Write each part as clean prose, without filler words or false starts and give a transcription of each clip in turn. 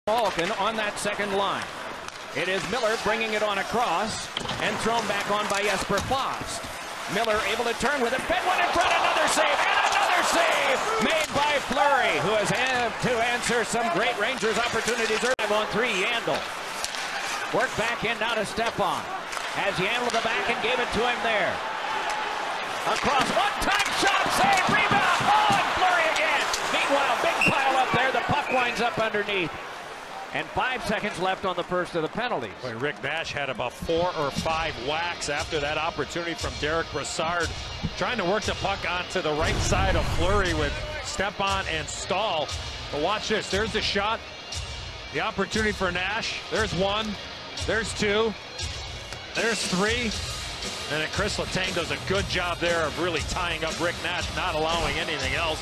Malkin on that second line. It is Miller bringing it on across and thrown back on by Jesper Fast. Miller able to turn with it. Penguin in front, another save, and another save made by Fleury, who has had to answer some great Rangers opportunities. 5-on-3, Yandle. Work back in now to Stepan. Has Yandle the back and gave it to him there. Across, one-time shot, save, rebound, and Fleury again. Meanwhile, big pile up there. The puck winds up underneath. And 5 seconds left on the first of the penalties. Boy, Rick Nash had about 4 or 5 whacks after that opportunity from Derek Brassard, trying to work the puck onto the right side of Fleury with Stepan and Stahl. But watch this, there's the shot, the opportunity for Nash. There's 1, there's 2, there's 3. And then Chris Letang does a good job there of really tying up Rick Nash, not allowing anything else.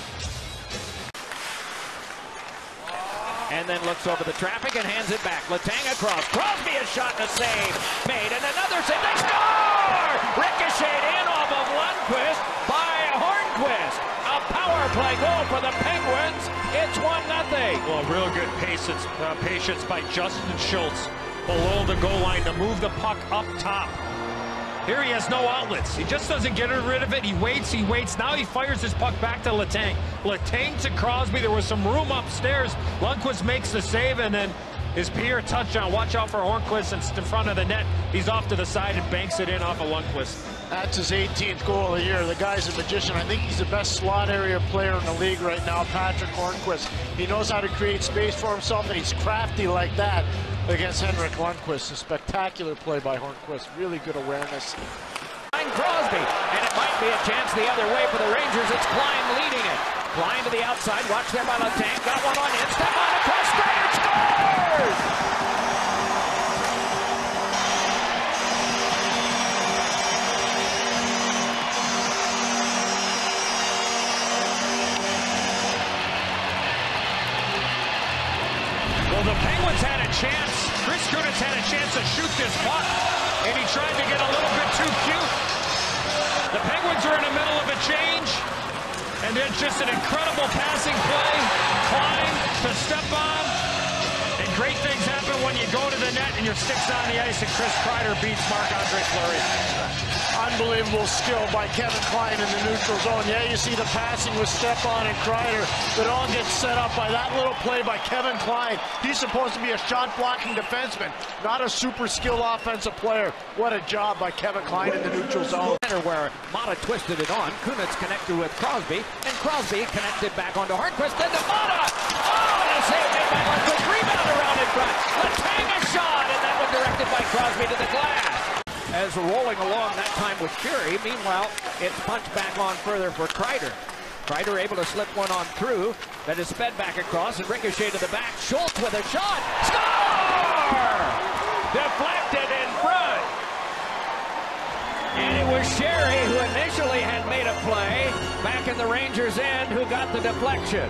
And then looks over the traffic and hands it back. Letang across. Crosby a shot and a save made, and another save. They score! Ricocheted in off of Lundqvist by Hornqvist. A power play goal for the Penguins. It's 1-0. Well, real good patience by Justin Schultz below the goal line to move the puck up top. Here he has no outlets. He just doesn't get rid of it. He waits. Now he fires his puck back to Letang. Letang to Crosby. There was some room upstairs. Lundqvist makes the save, and then his Pierre touchdown. Watch out for Hornqvist in front of the net. He's off to the side and banks it in off of Lundqvist. That's his 18th goal of the year. The guy's a magician. I think he's the best slot area player in the league right now, Patrick Hornqvist. He knows how to create space for himself, and he's crafty like that against Henrik Lundqvist. A spectacular play by Hornqvist. Really good awareness. Crosby, and it might be a chance the other way for the Rangers. It's Klein leading it. Klein to the outside. Watch there by Letang. Got one on in. Step on across. Strider scores! Well, the Penguins had a chance. Chris Kunitz had a chance to shoot this puck, and he tried to get a little bit too cute. The Penguins are in the middle of a change, and there's just an incredible passing play. Klein to Stepan, and great things happen when you go to the net and your stick's on the ice, and Chris Kreider beats Marc-Andre Fleury. Unbelievable skill by Kevin Klein in the neutral zone. Yeah, you see the passing with Stepan and Kreider, but it all gets set up by that little play by Kevin Klein. He's supposed to be a shot-blocking defenseman, not a super skilled offensive player. What a job by Kevin Klein in the neutral zone. Where Mata twisted it on. Kunitz connected with Crosby, and Crosby connected back onto Hornqvist. Then to Mata! Oh, and a save made by Hornqvist. Rebound around in front. Letang a shot, and that one directed by Crosby to the glass. As we're rolling along, that time with Fury. Meanwhile, it's punched back on further for Kreider. Kreider able to slip one on through. That is sped back across and ricocheted to the back. Schultz with a shot. Score! Deflected in front. And it was Sherry who initially had made a play back in the Rangers' end who got the deflection.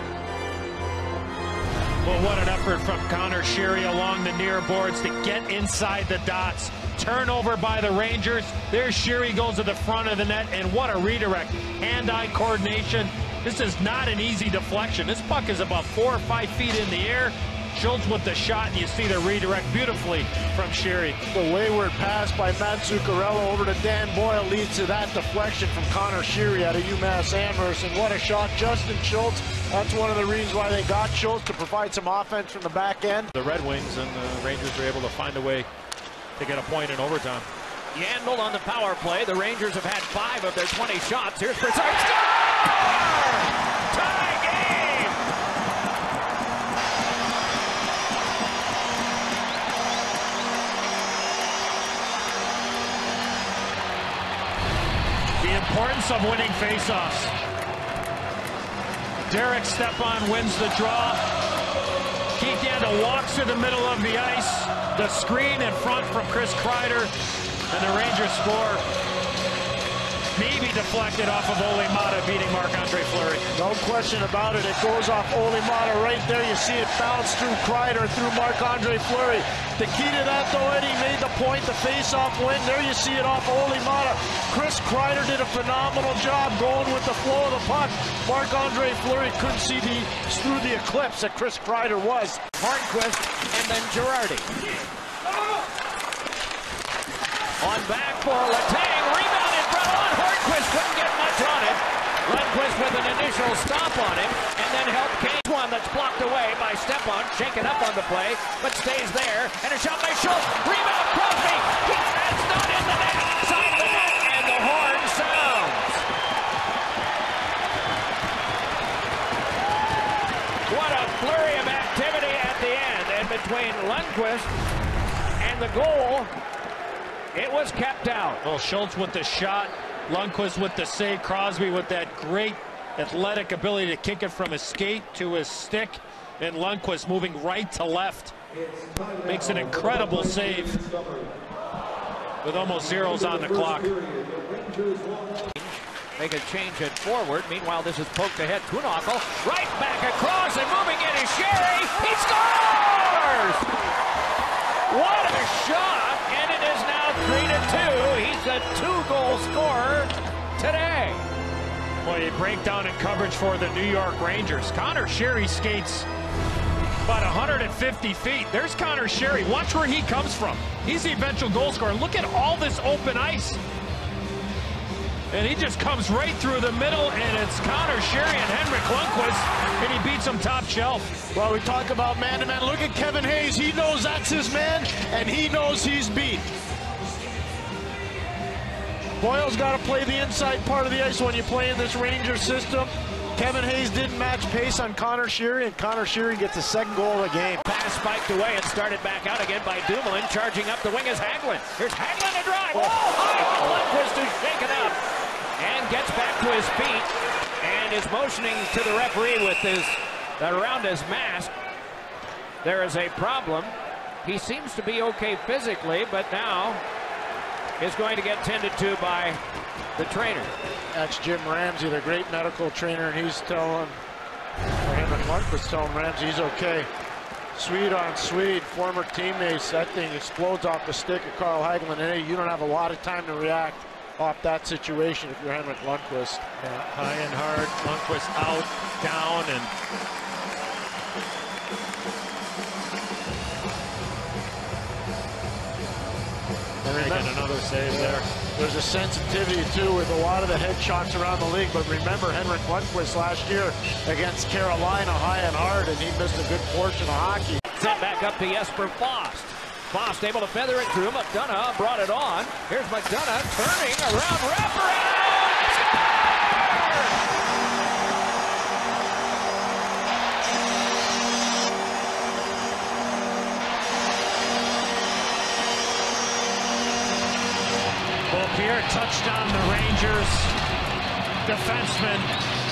Well, what an effort from Connor Sherry along the near boards to get inside the dots. Turnover by the Rangers. There's Sherry goes to the front of the net, and what a redirect. Hand-eye coordination. This is not an easy deflection. This puck is about 4 or 5 feet in the air. Schultz with the shot, and you see the redirect beautifully from Sherry. The wayward pass by Matt Zuccarello over to Dan Boyle leads to that deflection from Connor Sherry out of UMass Amherst. And what a shot, Justin Schultz. That's one of the reasons why they got Schultz, to provide some offense from the back end. The Red Wings and the Rangers are able to find a way to get a point in overtime. Yandle on the power play. The Rangers have had 5 of their 20 shots. Here's Brassard. Score! Tie game! The importance of winning faceoffs. Derek Stepan wins the draw. Keith Yandle walks to the middle of the ice. The screen in front from Chris Kreider, and the Rangers score. maybe deflected off of Ole Mata beating Marc-Andre Fleury. No question about it. It goes off Ole Mata right there. You see it bounce through Kreider, through Marc-Andre Fleury. The key to that, though, Eddie made the point, the face-off win. There you see it off Ole Mata. Chris Kreider did a phenomenal job going with the flow of the puck. Marc-Andre Fleury couldn't see through the eclipse that Chris Kreider was. Hornquist and then Girardi. On back for Letang, rebound in front on Hornquist, couldn't get much on it. Lundqvist with an initial stop on him, and then help Kane. One that's blocked away by Stepan, shaken up on the play, but stays there, and a shot by Schultz. Rebound, Crosby, that's not in the net, side of the net, and the horn sounds. What a flurry of activity at the end, and between Lundqvist and the goal, it was kept out. Well, Schultz with the shot, Lundqvist with the save, Crosby with that great athletic ability to kick it from his skate to his stick, and Lundqvist moving right to left. Makes an incredible save with almost zeros on the clock. Make a change at forward. Meanwhile, this is poked ahead. Kuhnhackl right back across and moving in is Sherry. He scores! What a shot! And it is now 3-2. He's a 2-goal scorer today. Boy, a breakdown in coverage for the New York Rangers. Connor Sherry skates about 150 feet. There's Connor Sherry. Watch where he comes from. He's the eventual goal scorer. Look at all this open ice. And he just comes right through the middle, and it's Connor Sherry and Henrik Lundqvist, and he beats him top shelf. Well, we talk about man-to-man. Look at Kevin Hayes. He knows that's his man, and he knows he's beat. Boyle's got to play the inside part of the ice when you play in this Ranger system. Kevin Hayes didn't match pace on Connor Sherry, and Connor Sherry gets the second goal of the game. Pass spiked away and started back out again by Dumoulin. Charging up the wing is Hagelin. Here's Hagelin to drive. Oh, high. Lundqvist is shaken up and gets back to his feet and is motioning to the referee with his around his mask. There is a problem. He seems to be okay physically, but now is going to get tended to by the trainer. That's Jim Ramsey, the great medical trainer, and he's telling, or Henrik Lundqvist telling Ramsey he's okay. Swede on Swede, former teammates. That thing explodes off the stick of Carl Hagelin, and hey, you don't have a lot of time to react off that situation if you're Henrik Lundqvist. Yeah, high and hard, Lundqvist out, down, and making another save there. There's a sensitivity too with a lot of the head shots around the league, but remember Henrik Lundqvist last year against Carolina, high and hard, and he missed a good portion of hockey. Sent back up to Jesper Fast. Fast able to feather it through. McDonough brought it on. Here's McDonough turning around, wraparound, score! Pierre touched on the Rangers defenseman,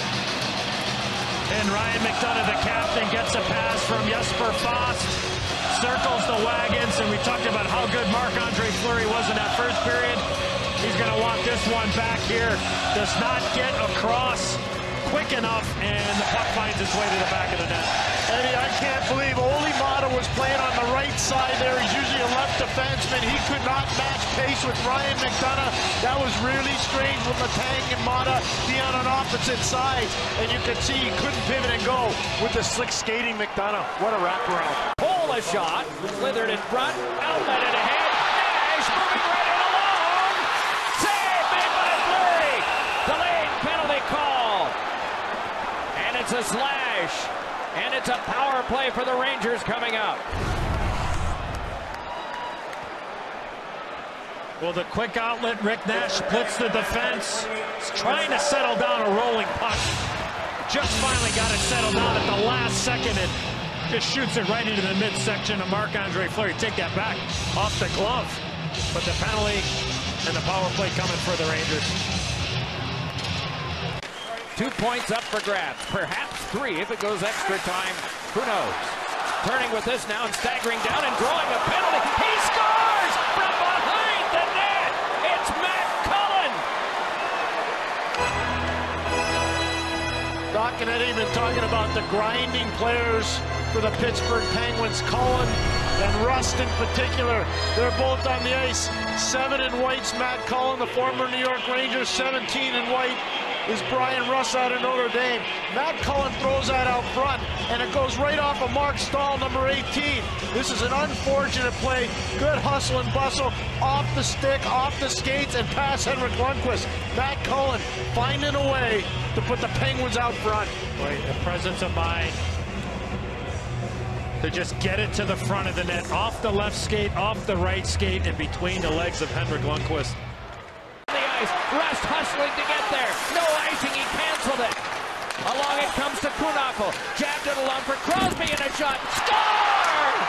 and Ryan McDonough, the captain, gets a pass from Jesper Fast, circles the wagons, and we talked about how good Marc-Andre Fleury was in that first period. He's going to want this one back here. Does not get across quick enough, and the puck finds its way to the back of the net. Eddie, I can't believe Ole Mata was playing on the right side there. He's usually a left defenseman. He could not match pace with Ryan McDonough. That was really strange with Letang and Mata being on opposite sides. And you could see he couldn't pivot and go with the slick skating McDonough. What a wraparound. Pull a shot, slithered in front, outlet it ahead. Nash moving right in along. Save made by Fleury. Delayed penalty call. And it's a slash. And it's a power play for the Rangers coming up. Well, the quick outlet, Rick Nash splits the defense. He's trying to settle down a rolling puck. Just finally got it settled down at the last second and just shoots it right into the midsection of Marc-Andre Fleury. Take that back off the glove. But the penalty and the power play coming for the Rangers. 2 points up for grabs, perhaps 3 if it goes extra time. Who knows? Turning with this now and staggering down and drawing a penalty. He scores from behind the net. It's Matt Cullen. Mark and Eddie have been talking about the grinding players for the Pittsburgh Penguins. Cullen and Rust in particular. They're both on the ice. 7 in white's Matt Cullen, the former New York Ranger. 17 in white is Brian Rust out of Notre Dame. Matt Cullen throws that out front, and it goes right off of Mark Stahl, number 18. This is an unfortunate play. Good hustle and bustle. Off the stick, off the skates, and past Henrik Lundqvist. Matt Cullen finding a way to put the Penguins out front. Wait, the presence of mind to just get it to the front of the net, off the left skate, off the right skate, and between the legs of Henrik Lundqvist. Rust hustling to get there. No icing, he canceled it. Along it comes to Kuhnhackl. Jabbed it along for Crosby and a shot. Score!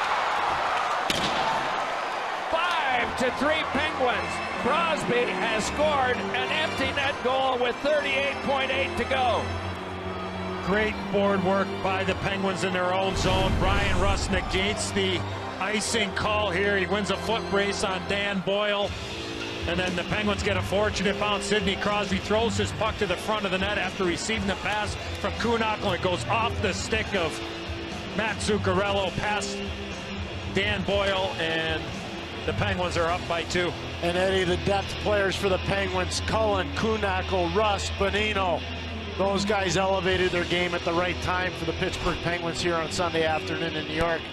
5-3 Penguins. Crosby has scored an empty net goal with 38.8 to go. Great board work by the Penguins in their own zone. Brian Rust negates the icing call here. He wins a foot brace on Dan Boyle. And then the Penguins get a fortunate bounce. Sidney Crosby throws his puck to the front of the net after receiving the pass from Kuhnhackl. It goes off the stick of Matt Zuccarello past Dan Boyle, and the Penguins are up by 2. And Eddie, the depth players for the Penguins, Cullen, Kuhnhackl, Rust, Bonino. Those guys elevated their game at the right time for the Pittsburgh Penguins here on Sunday afternoon in New York.